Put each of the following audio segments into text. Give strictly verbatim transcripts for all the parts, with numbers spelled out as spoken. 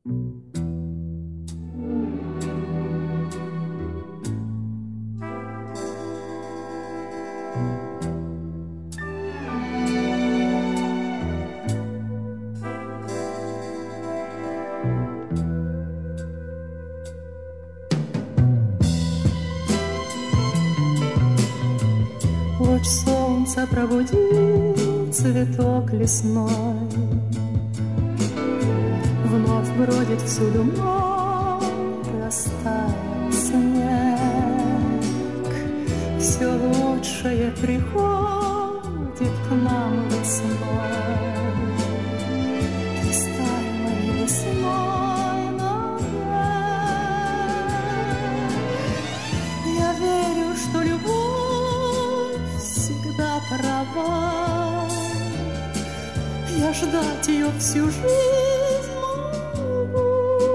Луч солнца пробудил цветок лесной, вновь бродит всюду мой растаял снег. Все лучшее приходит к нам весной. Ты стань моей весной навек. Я верю, что любовь всегда права. Я ждать ее всю жизнь могу.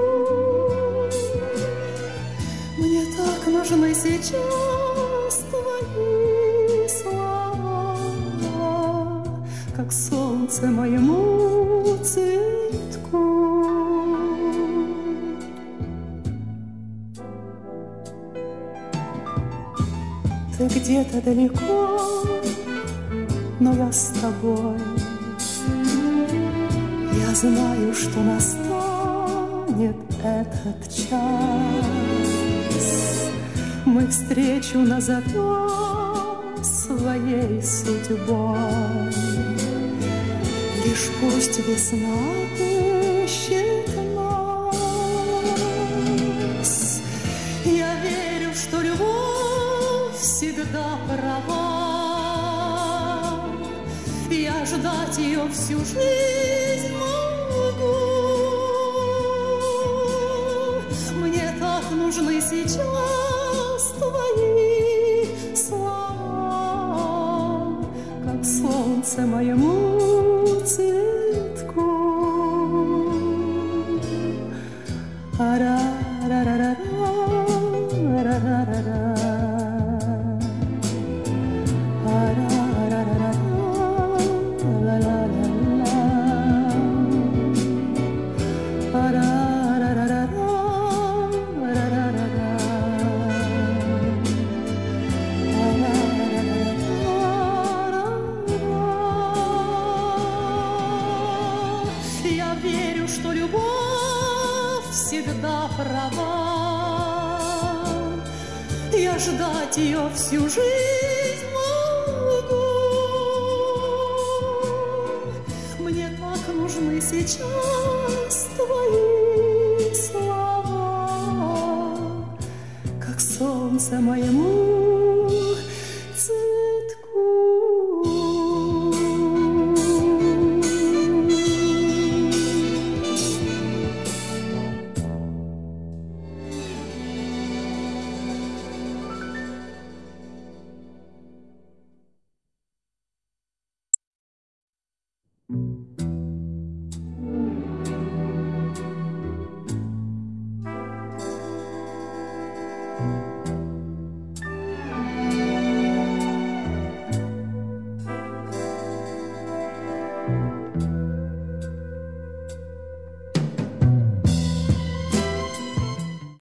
Мне так нужны сейчас твои слова, как солнце моему цветку. Ты где-то далеко, но я с тобой. Я знаю, что настанет этот час. Мы встречу назовем своей судьбой. Лишь пусть весна отыщет нас. Я верю, что любовь всегда права. Я ждать ее всю жизнь могу. Мне так нужны сейчас твои слова, как солнце моему цветку. Ара-ра-ра-ра-ра-ра-ра-ра. Я верю, что любовь всегда права. Я ждать ее всю жизнь могу. Мне так нужны сейчас твои слова, как солнце моему